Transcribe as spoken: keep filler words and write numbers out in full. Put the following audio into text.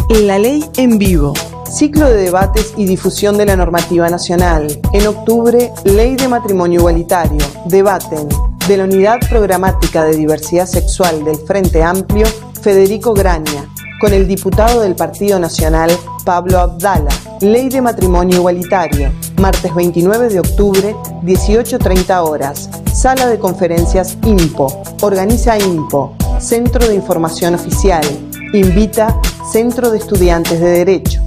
La ley en vivo. Ciclo de debates y difusión de la normativa nacional. En octubre, Ley de Matrimonio Igualitario. Debaten. De la Unidad Programática de Diversidad Sexual del Frente Amplio, Federico Graña, con el diputado del Partido Nacional, Pablo Abdala. Ley de Matrimonio Igualitario. Martes veintinueve de octubre, dieciocho treinta horas. Sala de Conferencias INPO. Organiza INPO. Centro de Información Oficial. Invita Centro de Estudiantes de Derecho.